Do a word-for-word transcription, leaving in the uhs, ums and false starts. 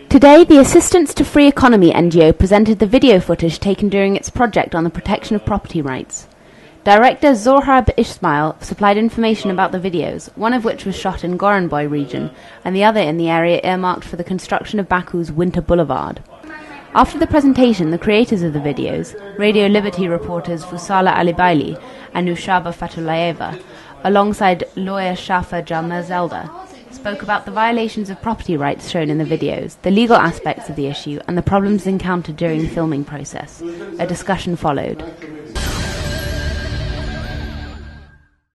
Today, the Assistance to Free Economy N G O presented the video footage taken during its project on the protection of property rights. Director Zohrab Ismail supplied information about the videos, one of which was shot in Goranboy region, and the other in the area earmarked for the construction of Baku's Winter Boulevard. After the presentation, the creators of the videos, Radio Liberty reporters Fusala Alibaili and Nushaba Fatulayeva, alongside lawyer Shafa Jalmazelda, spoke about the violations of property rights shown in the videos, the legal aspects of the issue, and the problems encountered during the filming process. A discussion followed.